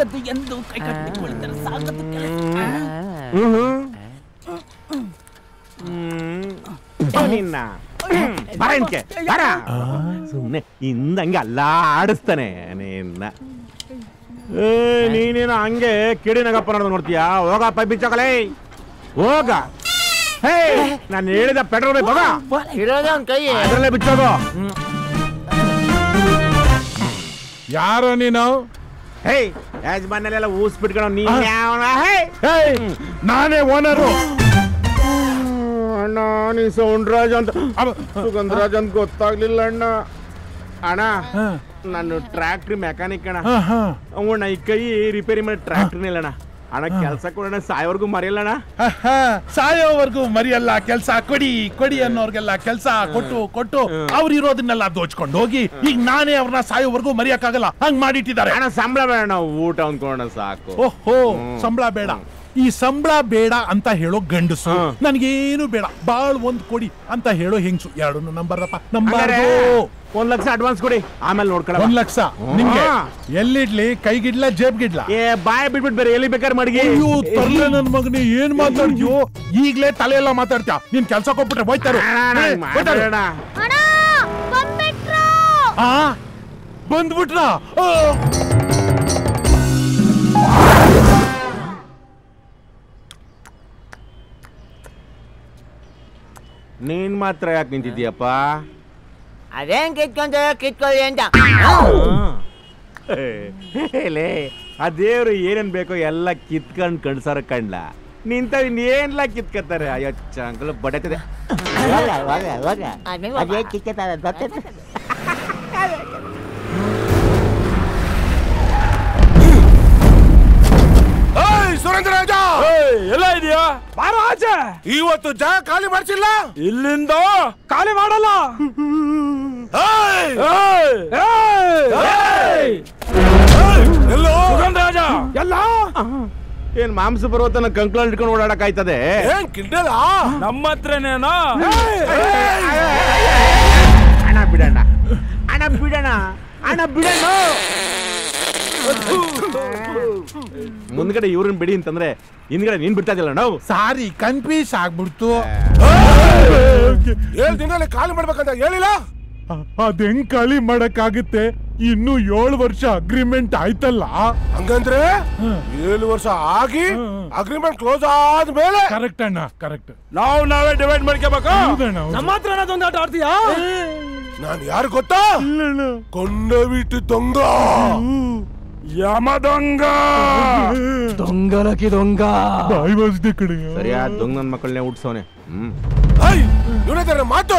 ಸಾಗದ್ದು ಎಂದು ಕೈ ಕಟ್ಟಿಕೊಳ್ಳುತ್ತಾರೆ ಸಾಗದ್ದು ನಿನ್ನ ಸುಮ್ನೆ ಹಿಂದಂಗೆ ಅಲ್ಲ ಆಡಿಸ್ತಾನೆ ನಿನ್ನ ನೀನೇನು ಹಂಗೆ ಕಿಡಿನಗಪ್ಪ ನೋಡ್ತೀಯಾ ಹೋಗಪ್ಪ ಬಿಚ್ಚಕಲೇ ಹೋಗ ಹೇ ನಾನು ಹೇಳಿದ ಪೆಟ್ರೋಲ್ ಬೇಕು ಅದರಲ್ಲೇ ಬಿಚ್ಚೋಗು ಯಾರೋ ನೀನು ಹೇ ಯಜಮಾನೆಲ್ಲ ಊಸ್ಬಿಟ್ಕೊಳ ನಾನೇ ಓನರು ಅಣ್ಣ ನೀ ಸೌಂಡ್ರಾಜ್ ಅಂತ ಸುಗಂಧರಾಜ್ ಅಂತ ಗೊತ್ತಾಗ್ಲಿಲ್ಲ ಅಣ್ಣ ಅಣ್ಣ ನಾನು ಟ್ರ್ಯಾಕ್ಟ್ರಿ ಮೆಕ್ಯಾನಿಕ್ ಅಣ್ಣ ಅವಣ್ಣ ಈ ಕೈ ರಿಪೇರಿ ಮಾಡಿ ಟ್ರ್ಯಾಕ್ಟ್ರಿನ ಇಲ್ಲ ಅಣ್ಣ ಅಣ್ಣ ಕೆಲ್ಸ ಕೊಡೋಣ ಸಾಯೋವರೆಗೂ ಮರೆಯಲ್ಲಣ್ಣ ಸಾಯೋವರೆಗೂ ಮರಿಯಲ್ಲ ಕೆಲ್ಸ ಕೊಡಿ ಅನ್ನೋರ್ಗೆಲ್ಲ ಕೆಲ್ಸ ಕೊಟ್ಟು ಅವ್ರು ಇರೋದನ್ನೆಲ್ಲ ದೋಚ್ಕೊಂಡು ಹೋಗಿ ಈಗ ನಾನೇ ಅವ್ರನ್ನ ಸಾಯೋವರೆಗೂ ಮರಿಯಕ್ಕಾಗಲ್ಲ ಹಂಗ್ ಮಾಡಿಟ್ಟಿದ್ದಾರೆ. ಅಣ್ಣ ಸಂಬಳ ಬೇಡ ನಾವು ಊಟ ಅಂದ್ಕೊಂಡ ಸಾಕು. ಓಹೋ ಸಂಬಳ ಬೇಡ. ಈ ಸಂಬಳ ಬೇಡ ಅಂತ ಹೇಳೋ ಗಂಡಸು ನನ್ಗೇನು ಬೇಡ ಬಾಳ್ ಒಂದ್ ಕೊಡಿ ಅಂತ ಹೇಳೋ ಹೆಂಗ್ಸು ಎರಡನ್ನು ನಂಬರ್ದಪ್ಪ. ನಂಬರ್ 1 ಲಕ್ಷ ಅಡ್ವಾನ್ಸ್ ಕೊಡಿ ಆಮೇಲೆ ನೋಡ್ಕೊಳ್ಳ. 1 ಲಕ್ಷ ನಿಮ್ಗೆ ಎಲ್ಲಿಡ್ಲಿ ಕೈಗಿಡ್ಲ ಜೇಬ್ಗಿಡ್ಲ ಬಾಯ್ ಬಿಟ್ಬಿಟ್ಟು ಬೇರೆ ಎಲ್ಲಿ ಬೇಕಾದ್ರೆ ಮಾಡಿ. ಅಯ್ಯೋ ತರ್ಲೆ ನನ್ ಮಗನೇ ಏನ್ ಮಾತಾಡ್ತೀಯೋ ಈಗ್ಲೇ ತಲೆ ಎಲ್ಲ ಮಾತಾಡ್ತೀಯ. ನೀನ್ ಕೆಲ್ಸ ಕೊಟ್ಬಿಟ್ರೆ ಹೋಯ್ತಾರ ಬಂದ್ಬಿಟ್ರ. ನೀನ್ ಮಾತ್ರ ಯಾಕೆ ನಿಂತಿದ್ಯಪ್ಪ? ಅದೇನ್ ಕಿತ್ಕೊಳ್ಳಿ ಅಂತ ಆ ದೇವ್ರು ಏನೇನ್ ಬೇಕೋ ಎಲ್ಲ ಕಿತ್ಕೊಂಡ್ ಕಣ್ಸಾರ ಕಂಡ್ಲ ನಿಂತ ಇನ್ನೇನ್ಲ ಕಿತ್ಕತ್ತಾರೆ. ಅಯ್ಯೋ ಚಂಕಲು ಬಡತಿದೆ. ಸುರೇಂದ್ರರಾಜ ಎಲ್ಲ ಇದೆಯಾ? ಬಾರ ಆಚೆ. ಇವತ್ತು ಜಾಗ ಖಾಲಿ ಮಾಡ್ಸಿಲ್ಲ. ಇಲ್ಲಿಂದ ಖಾಲಿ ಮಾಡಲ್ಲ. ಎಲ್ಲೋ ಸುರೇಂದ್ರರಾಜ ಎಲ್ಲ ಏನ್ ಮಾಂಸ ಪರ್ವತನ ಕಂಕ್ಳ ಇಟ್ಕೊಂಡು ಓಡಾಡಕ್ ಆಯ್ತದೆ? ಏನ್ ಕಿಂಡಲ್ಲ ನಮ್ಮ ಹತ್ರನೇನೋ. ಅಣ್ಣ ಬಿಡಣ್ಣ ಅಣ್ಣ ಬಿಡಣ ಅಣ್ಣ ಬಿಡಣ. ಮುಂದ್ಗಡೆ ಇವ್ರನ್ನ ಬಿಡಿ ಅಂತಂದ್ರೆ ಹಿಂದ್ಗಡೆ ನೀನ್ ಬಿಡ್ತಾ ಇದ್ದಿಲ್ಲ ನಾವು. ಸಾರಿ ಕನ್ಫ್ಯೂಸ್ ಆಗ್ಬಿಡ್ತು. ದಿನ ಖಾಲಿ ಮಾಡ್ಬೇಕಂತ ಹೇಳಿಲ್ಲ. ಅದ್ ಹೆಂಗ್ ಖಾಲಿ ಮಾಡಕ್ಕಾಗುತ್ತೆ? ಇನ್ನು 7 ವರ್ಷ ಅಗ್ರಿಮೆಂಟ್ ಆಯ್ತಲ್ಲ. ಹಂಗಂದ್ರೆ 7 ವರ್ಷ ಆಗಿ ಅಗ್ರಿಮೆಂಟ್ ಕ್ಲೋಸ್ ಆದ್ಮೇಲೆ. ಕರೆಕ್ಟ್ ಅಣ್ಣ ಕರೆಕ್ಟ್. ನಾವೇ ಡಿವೈಡ್ ಮಾಡ್ಕೋಬೇಕು. ನಮ್ಮ ಹತ್ರ ಅದೊಂದು ಆಟ ಆಡ್ತೀಯಾ? ನಾನು ಯಾರು ಗೊತ್ತಾ? ಕೊಂಡವಿಟ್ಟು ದೊಂಗ ಯಮ ದೊಂಗ ದೊಂಗಲಕಿ ದೊಂಗ ಬಾಯಿ ಬಾಜಿದೆ ಕಡೆ. ಸರಿಯಾ ದೊಂಗ ನನ್ ಮಕ್ಕಳನ್ನೇ ಹುಟ್ಸೋನೆ. ಮಾತು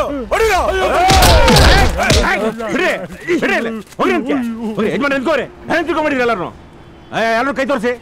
ಎಲ್ಲರೂ ಕೈ ತೋರಿಸಿ.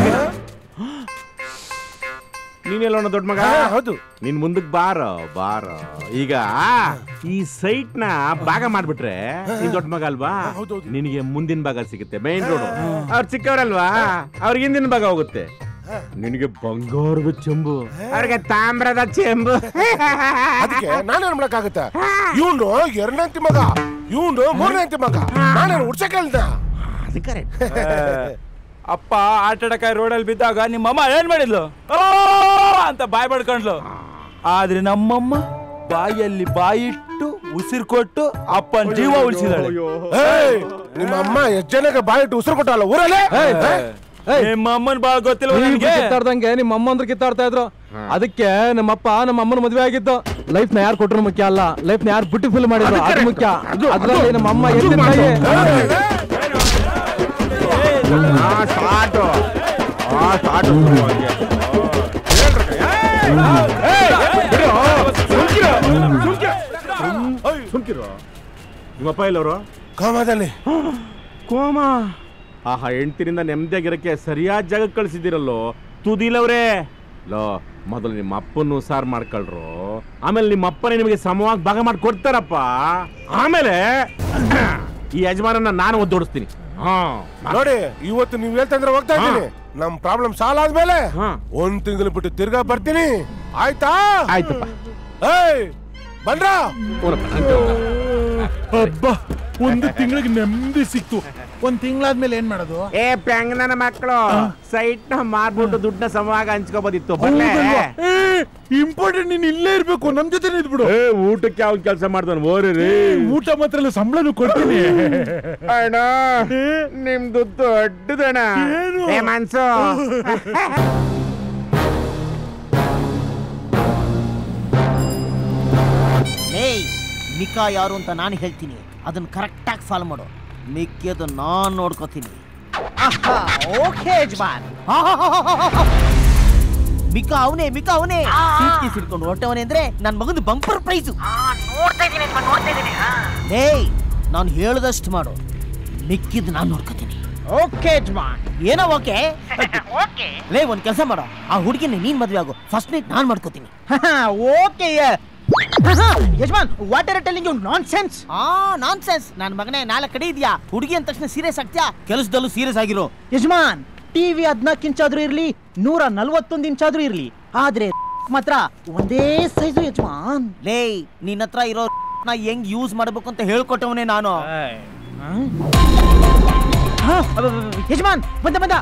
ನೀನೆಲ್ಲ ದೊಡ್ಡ ಮಗ. ಹೌದು. ನೀನ್ ಮುಂದಕ್ ಬಾರ. ಈಗ ಈ ಸೈಟ್ ನ ಭಾಗ ಮಾಡ್ಬಿಟ್ರೆ ನೀನ್ ದೊಡ್ಡ ಮಗ ಅಲ್ವಾ? ನಿನಗೆ ಮುಂದಿನ ಭಾಗ ಸಿಗುತ್ತೆ. Main road. ಅವ್ರು ಚಿಕ್ಕವರಲ್ವಾ ಅವ್ರಿಗೆ ಹಿಂದಿನ ಭಾಗ ಹೋಗುತ್ತೆ. ನಿನಗೆ ಬಂಗಾರದ ಚೆಂಬು ಅವ್ರಿಗೆ ತಾಮ್ರದ ಚೆಂಬು. ಅದಕ್ಕೆ ನಾನೇನ್ ಮಾಡಕ್ಕಾಗತ್ತೆ? ಇವ್ನು 2ನೇ ಮಗ, ಇವ್ನು 3ನೇ ಮಗ. ನಾನೇನು ಉಡ್ಸಕ್ ಹೇಳ್ದ? ಅಪ್ಪ ಆಟಾಡಕಾಯಿ ರೋಡಲ್ಲಿ ಬಿದ್ದಾಗ ನಿಮ್ಮಮ್ಮ ಏನ್ ಮಾಡಿದ್ಲು ಅಂತ ಬಾಯ್ ಬಡ್ಕೊಂಡ್ಲು. ಆದ್ರೆ ನಮ್ಮಮ್ಮ ಬಾಯಲ್ಲಿ ಬಾಯಿಟ್ಟು ಉಸಿರು ಕೊಟ್ಟು ಅಪ್ಪನ ಜೀವ ಉಳಿಸಿದಾಳೆ. ನಿಮ್ಮಮ್ಮ ಎಷ್ಟು ಜನಕ್ಕೆ ಬಾಯಿಟ್ಟು ಉಸಿರು ಕೊಟ್ಟಲ್ಲ ಊರಲ್ಲೇ? ನಿಮ್ಮ ಅಮ್ಮನ್ ಬಾಳ ಗೊತ್ತಿಲ್ಲ ಕಿತ್ತಾಡ್ದಂಗೆ ನಿಮ್ಮ ಅಮ್ಮ ಅಂದ್ರೆ ಕಿತ್ತಾಡ್ತಾ ಇದ್ರು. ಅದಕ್ಕೆ ನಮ್ಮಪ್ಪ ನಮ್ಮ ಅಮ್ಮನ ಮದ್ವೆ ಆಗಿದ್ದು. ಲೈಫ್ ನ ಯಾರು ಕೊಟ್ಟರು ಮುಖ್ಯ ಅಲ್ಲ, ಲೈಫ್ ನ ಯಾರು ಬ್ಯೂಟಿಫುಲ್ ಮಾಡಿದ್ರು ಅದು ಮುಖ್ಯ. ಅದ್ರಲ್ಲಿ ನಮ್ಮ ಅಮ್ಮ ಎತ್ತಿನ ನಿಮ್ಮಪ್ಪ ಎಲ್ಲವರು? ಕೋಮಾದಲ್ಲಿ. ಕೋಮಾ? ಆಹಾ, ಹೆಂಡ್ತಿನಿಂದ ನೆಮ್ಮದಿಯಾಗಿರಕ್ಕೆ ಸರಿಯಾದ ಜಾಗ ಕಳ್ಸಿದಿರಲ್ಲೋ ತುದಿಲವ್ರೆ. ಮೊದಲು ನಿಮ್ಮ ಅಪ್ಪನ್ನು ಸಾರ್ ಮಾಡ್ಕೊಳ್ರು, ಆಮೇಲೆ ನಿಮ್ಮ ಅಪ್ಪನೇ ನಿಮಗೆ ಸಮವಾಗಿ ಭಾಗ ಮಾಡಿ ಕೊಡ್ತಾರಪ್ಪ. ಆಮೇಲೆ ಈ ಯಜಮಾನನ್ನ ನಾನು ಒದ್ದೋಡಿಸ್ತೀನಿ. ನೋಡಿ, ಇವತ್ತು ನೀವ್ ಹೇಳ್ತಂದ್ರೆ ಹೋಗ್ತಾ ಇದ್ದೀನಿ. ನಮ್ ಪ್ರಾಬ್ಲಮ್ ಸಾಲ್ವ್ ಆದ್ಮೇಲೆ 1 ತಿಂಗಳು ಬಿಟ್ಟು ತಿರ್ಗಾ ಬರ್ತೀನಿ. ಆಯ್ತಾ? ಆಯ್ತಪ್ಪ. ಬಂದ್ರ 1 ತಿಂಗಳಿಗೆ ನೆಮ್ಮದಿ ಸಿಕ್ತು. ಒಂದ್ ತಿಂಗಳಾದ್ಮೇಲೆ ಏನ್ ಮಾಡೋದು? ಏ ಪ್ಯಾಂಗ್ ನನ್ನ ಮಕ್ಕಳು ಸೈಟ್ ನ ಮಾರ್ಬಿಟ್ಟು ದುಡ್ಡನ್ನ ಸಮವಾಗಿ ಹಂಚ್ಕೋಬೋದಿತ್ತು. ಇಂಪಾರ್ಟೆಂಟ್ ನೀನ್ ಇಲ್ಲೇ ಇರ್ಬೇಕು, ನಮ್ ಜೊತೆ ಇದ್ಬಿಡು. ಊಟಕ್ಕೆ ಯಾವ ಕೆಲಸ ಮಾಡ್ತಾನೆ ಓರಿ. ಊಟ ಮಾತ್ರ ಸಂಬಳನು ಕೊಡ್ತೀನಿ ಅಣ್ಣ. ನಿಮ್ದು ದೊಡ್ಡದಣ್ಣ ಮನ್ಸು. ಮಿಕಾ ಯಾರು ಅಂತ ನಾನು ಹೇಳ್ತೀನಿ, ಅದನ್ನ ಕರೆಕ್ಟ್ ಆಗಿ ಫಾಲೋ ಮಾಡು. ಮಿಕ್ಕಿಯದು ನಾನ್ ನೋಡ್ಕೋತೀನಿ. ಓಕೆ ಯಜಮಾನ್. ಮಿಕಾ ಅವನೇ ಸಿಡ್ಕೊಂಡು ಹೊಟ್ಟವನೇ ಅಂದ್ರೆ ನನ್ ಮಗನ ಬಂಪರ್ ಪ್ರೈಸ್. ಏಯ್ ನಾನು ಹೇಳದಷ್ಟು ಮಾಡು, ಮಿಕ್ಕಿದ್ ನಾನ್ ನೋಡ್ಕೋತೀನಿ. ಓಕೆ ಯಜಮಾನ್. ಏನೋ ಓಕೆ ಲೇ, ಒಂದ್ ಕೆಲಸ ಮಾಡು, ಆ ಹುಡುಗಿನ ನೀನ್ ಮದ್ವೆ ಆಗು, ಫಸ್ಟ್ ನೈಟ್ ನಾನ್ ಮಾಡ್ಕೋತೀನಿ. ಓಕೆ ಯಜಮಾನ್, what are telling you nonsense? Nonsense ನನ್ನ ಮಗನೇ. 4 ಕಡೆ ಇದೆಯಾ, ಹುಡುಗಿ ಅಂದ ತಕ್ಷಣ ಸೀರಿಯಸ್ ಆಗ್ತೀಯಾ? ಕೆಲಸದಲ್ಲೂ ಸೀರಿಯಸ್ ಆಗಿರೋ ಯಜಮಾನ್. ಟಿವಿ 14 ಇಂಚಾದ್ರೂ ಇರ್ಲಿ, 141 ಇಂಚಾದ್ರೂ ಇರ್ಲಿ, ಆದ್ರೆ ಮಾತ್ರ ಒಂದೇ ಸೈಜು ಯಜಮಾನ್. ಲೇ, ನಿನ್ನ ಹತ್ರ ಇರೋ ನಾ ಹೆಂಗ್ ಯೂಸ್ ಮಾಡ್ಬೇಕು ಅಂತ ಹೇಳ್ಕೊಟ್ಟವನೇ ನಾನು. ಯಜಮಾನ್ ಬಂದ.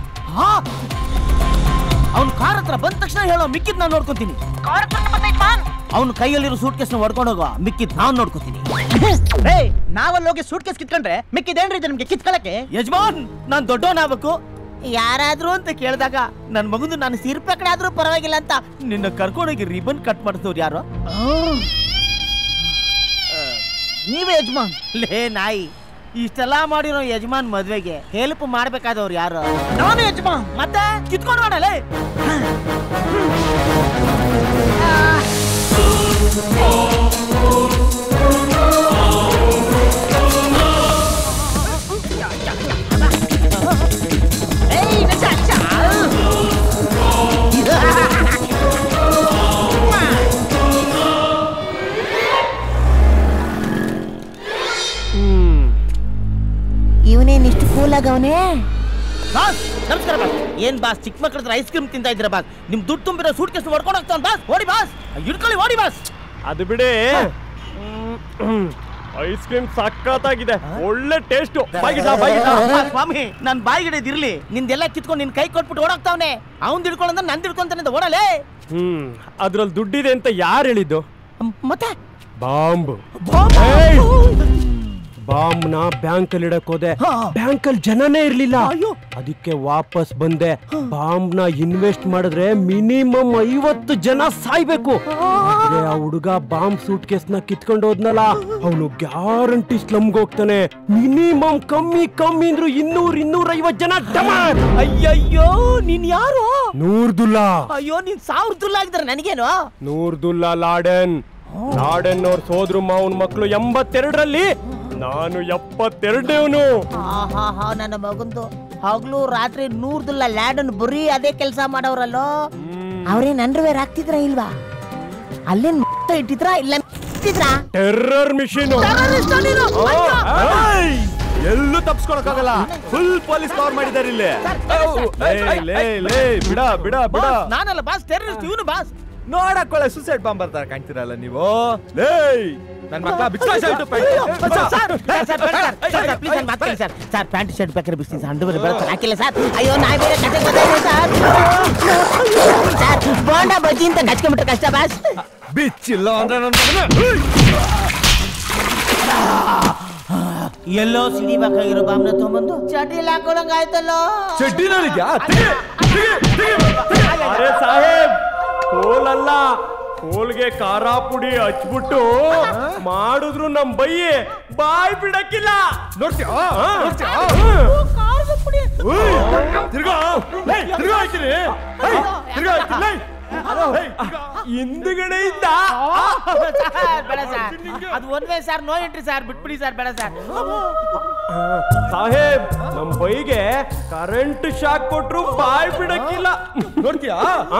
ಅವ್ನು ಕಾರ್ ಹತ್ರ ಬಂದ ತಕ್ಷಣ ಹೇಳೋ, ಮಿಕ್ಕಿದ್ ನಾನು ನೋಡ್ಕೊಂತೀನಿ. ಅವ್ನು ಕೈಯಲ್ಲಿರೋ ಸೂಟ್ ಕೇಸ್ ಹೊಡ್ಕೊಂಡು ಹೋಗೋ, ಮಿಕ್ಕಿದ್ ನಾನ್ ನೋಡ್ಕೋತೀನಿ. ನಾವಲ್ಲಿ ಹೋಗಿ ಸೂಟ್ ಕೇಸ್ ಕಿತ್ಕೊಂಡ್ರೆ ಮಿಕ್ಕಿದೇನ್ರಿ ನಿಮ್ಗೆ ಕಿತ್ಕೊಳಕ್ಕೆ? ಯಜಮಾನ್, ನಾನ್ ದೊಡ್ಡವನಾಗಬೇಕು. ಯಾರಾದ್ರೂ ಅಂತ ಕೇಳಿದಾಗ ನನ್ ಮಗಂದು ನಾನು ಸಿರ್ಪ ಕಡೆ ಆದ್ರೂ ಪರವಾಗಿಲ್ಲ ಅಂತ ನಿನ್ನ ಕರ್ಕೊಂಡೋಗಿ ರಿಬನ್ ಕಟ್ ಮಾಡಿದವ್ರು ಯಾರು? ನೀವೇ ಯಜಮಾನ್. ಲೇ ನಾಯಿ, ಇಷ್ಟೆಲ್ಲ ಮಾಡಿರೋ ಯಜಮಾನ್ ಮದ್ವೆಗೆ ಹೆಲ್ಪ್ ಮಾಡ್ಬೇಕಾದವ್ರು ಯಾರು? ನಾನು ಯಜಮಾನ್. ಮತ್ತೆ ಕಿತ್ಕೊಂಡು ಮಾಡಲೇ. ಇವನೇನ್ ಇಷ್ಟು ಕೂಲ್ ಆಗವನೇ? ನಮಸ್ಕಾರ ಬಾಸ್. ಏನ್ ಬಾಸ್, ಚಿಕ್ಕ ಮಕ್ಕಳ ಹತ್ರ ಐಸ್ ಕ್ರೀಮ್ ತಿಂತಾ ಇದ್ದೀರಾ ಬಾಸ್? ನಿಮ್ ದುಡ್ಡು ತುಂಬಿರೋ ಸೂಟ್ ಕೇಸ್ ಹೊಡ್ಕೊಂಡು ಹೋಗ್ತಾವ ಬಾಸ್. ಓಡಿ ಬಾಸ್, ಹಿಡ್ಕೊಳ್ಳಿ, ಓಡಿ ಬಾಸ್. ಅದು ಬಿಡಿ, ಐಸ್ ಕ್ರೀಮ್ ಸಕ್ಕತ್ತಾಗಿದೆ, ಒಳ್ಳೆ ಟೇಸ್ಟ್. ಸ್ವಾಮಿ, ನನ್ ಬಾಯಿಗಿಡಿದಿರ್ಲಿ, ನಿಂದೆಲ್ಲ ಕಿತ್ಕೊಂಡು ನಿನ್ ಕೈ ಕೊಟ್ಬಿಟ್ಟು ಓಡಾಗ್ತಾವನೆ. ಅವ್ನ್ ಹಿಡ್ಕೊಳ್ಳಂದ್ರೆ ನನ್ ಹಿಡ್ಕೊಂತಾನೆ ಓಡಲೇ. ಅದ್ರಲ್ಲಿ ದುಡ್ಡಿದೆ ಅಂತ ಯಾರು ಹೇಳಿದ್ದು? ಮತ್ತೆ ಬಾಂಬ್. ಬಾಂಬ್ ನ ಬ್ಯಾಂಕ್ ಅಲ್ಲಿ ಇಡಕ್ ಹೋದೆ, ಬ್ಯಾಂಕ್ ಅಲ್ಲಿ ಜನನೇ ಇರ್ಲಿಲ್ಲ. ಅದಕ್ಕೆ ವಾಪಸ್ ಬಂದೆ. ಬಾಂಬ್ ನ ಇನ್ವೆಸ್ಟ್ ಮಾಡಿದ್ರೆ ಮಿನಿಮಮ್ 50 ಜನ ಸಾಯ್ಬೇಕು. ಆ ಹುಡುಗ ಬಾಂಬ್ ಸೂಟ್ ಕೇಸ್ ನ ಕಿತ್ಕೊಂಡು ಹೋದ್ನಲ್ಲ, ಅವನು ಗ್ಯಾರಂಟಿ ಸ್ಲಮ್ಗೆ ಹೋಗ್ತಾನೆ. ಮಿನಿಮಮ್ ಕಮ್ಮಿ ಅಂದ್ರು 200-250 ಜನ ಡಮಾರ್. ಅಯ್ಯಯ್ಯೋ, ನೀನ್ ಯಾರು? ನೂರ್ದುಲ್ಲಾ. ಅಯ್ಯೋ, ನೀನ್ 1000 ದುಲ್ಲಾ ಆಗಿದ್ರೆ ನನಗೇನು? ನೂರ್ದುಲ್ಲಾ ಲಾಡೆನ್ ಅವ್ರ ಸೋದ್ರು ಮಾವನ್ ಮಕ್ಕಳು 82ರಲ್ಲಿ, ನಾನು 72. ನನ್ನ ಮಗಂದು ಹಗ್ಲು ರಾತ್ರಿ 100 ದುಲ್ಲ ಲ್ಯಾಡನ್ ಬರೀ ಅದೇ ಕೆಲಸ ಮಾಡವ್ರಲ್ಲೋ. ಅವ್ರೇನ್ ಅಂಡರ್ವೇರ್ ಆಗ್ತಿದ್ರ ಇಲ್ವಾ? ಅಲ್ಲೇನ್ ಇಟ್ಟಿದ್ರ ಇಲ್ಲ ಟೆರ್ರರ್ ಮಿಷನ್. ಎಲ್ಲೂ ತಪ್ಪಿಸ್ಕೊಳಕ್ಕಾಗಲ್ಲ, ಫುಲ್ ಪೊಲೀಸ್ ಕವರ್ ಮಾಡಿದ್ದಾರೆ ಇಲ್ಲಿ. ಬಿಡ ನಾನಲ್ಲ ಬಾಸ್, ಟೆರರಿಸ್ಟ್ ಇವನು ಬಾಸ್. ನೋಡಕ್ಕೊಳ್ಳೆ ಸೂಸೈಡ್ ಬಾಂಬ್ ಬರ್ತಾರೆ ಕಾಣ್ತಿರಲ್ಲ ನೀವು. ನನ್ನ ಮಕ್ಕಳ ಸರ್, ಪ್ಯಾಂಟ್ ಶರ್ಟ್ ಬೇಕಾದ್ರೆ ಬಿಸ್ತೀನಿ ಸರ್, ಅಂಡರ್ವೇರ್ ಬೇಡ ಹಾಕಿಲ್ಲ ಸರ್. ಅಯ್ಯೋ, ನಾ ಬೇರೆ ಕತೆ ಗೊತ್ತಾಯ್ತು ಸರ್. ಸರ್, ಬೋಂಡಾ ಬಜ್ಜಿ ಅಂತ ಕಚ್ಕೊಂಡ್ಬಿಟ್ರೆ ಕಷ್ಟ ಬಾಸ್. ಬಿಚ್ಚಿಲ್ಲ ಅಂದ್ರೆ ಎಲ್ಲೋ ಸಿಡಿಬೇಕಾಗಿರೋ ಬಾಂಬ್ನ ತಗೊಂಬಂದು ಚಡ್ಡಿಲ್ ಹಾಕೊಳಂಗ ಆಯ್ತಲ್ಲೋ. ಅರೆ ಸಾಹೇಬ್, ಕೋಲಲ್ಲ, ಕೋಲ್ಗೆ ಖಾರ ಪುಡಿ ಹಚ್ಬಿಟ್ಟು ಮಾಡಿದ್ರು ನಮ್ ಬೈಯೆ ಬಾಯ್ ಬಿಡಕ್ಕಿಲ್ಲ. ಹಿಂದ್ಗಡೆ ಇದ್ದ. ಬೇಡ ಸರ್, ಅದು ಒಂದೇ ಸರ್, ನೋ ಎಂಟ್ರಿ ಸರ್, ಬಿಟ್ಬಿಡಿ ಸರ್, ಬೇಡ ಸರ್. ಸಾಹೇಬ್, ನಮ್ ಬೈಗೆ ಕರೆಂಟ್ ಶಾಕ್ ಕೊಟ್ರು ಬಾಯ್ ಬಿಡಕ್ಕಿಲ್ಲ. ನೋಡ್ತೀಯಾ?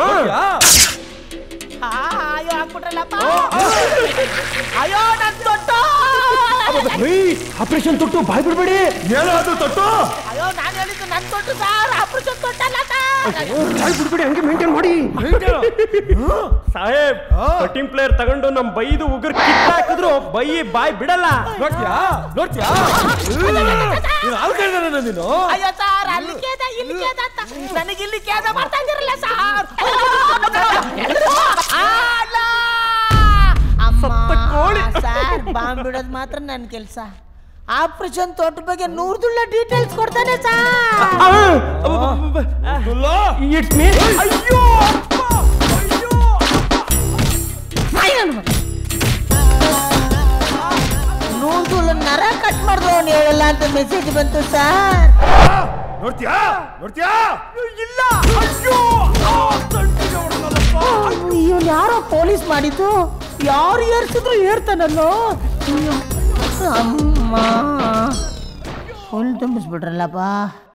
ಅಯ್ಯೋ, ಹಾಕ್ಬಿಟ್ರಲ್ಲಪ್ಪ. ಅಯ್ಯೋ, ನನ್ ತೊಟ್ಟು. ಆಪರೇಷನ್ ತೊಟ್ಟು, ಬಾಯ್ ಬಿಡ್ಬೇಡಿ. ಹೇಳೋದು ತೊಟ್ಟು. ಅಯ್ಯೋ, ನಾನು ಹೇಳಿದ್ದು ನನ್ ತೊಟ್ಟು ಸರ್, ಆಪರೇಷನ್ ತೊಟ್ಟಲ್ಲ ಸರ್. ಬಾಯ್ ಬಿಡ್ಬೇಡಿ, ಹಂಗೆ ಮೇಂಟೈನ್ ಮಾಡಿ. ಸಾಹೇಬ್, ಕಟಿಂಗ್ ಪ್ಲೇಯರ್ ತಗೊಂಡು ನಮ್ ಬೈದು ಉಗುರ್ ಕಿತ್ತ ಹಾಕಿದ್ರು ಬಾಯ್ ಬಿಡಲ್ಲ. ನೋಡ್ತೀಯಾ? ನೀನು ಅಯ್ಯೋ ಸರ್ ಅಲ್ಲಿ ಕೇದ ಇಲ್ಲಿ ಕೇದ ಅಂತ ನನಗೆ ಇಲ್ಲಿ ಕೇದ ಮಾಡ್ತಾ ಇದ್ದೀರಲ್ಲ ಸರ್ ಸರ್ ಬಾಂಬ್ ಬಿಡೋದು ಮಾತ್ರ ನನ್ನ ಕೆಲಸ ಆಪರೇಷನ್ ತೋಟ ಬಗ್ಗೆ 100 ದುಳ್ಳ ಡೀಟೇಲ್ಸ್ ಕೊಡ್ತಾನೆ ಸರ್ ಇಟ್ಸ್ ಮೀ ಅಯ್ಯೋ ನರ ಕಟ್ ಮಾಡಿದ್ರು ಅವನು ಹೇಳಲ್ಲ ಅಂತ ಮೆಸೇಜ್ ಬಂತು ಸರ್ ನೋಡ್ತೀಯಾ ಇಲ್ಲ ಇವನು ಯಾರೋ ಪೊಲೀಸ್ ಮಾಡಿದ್ದು ಯಾರು ಏರ್ಸಿದ್ರು ಏರ್ತಾನಲ್ಲೋ ಅಮ್ಮ ಫುಲ್ ತುಂಬಿಸ್ಬಿಟ್ರಲ್ಲಪ್ಪ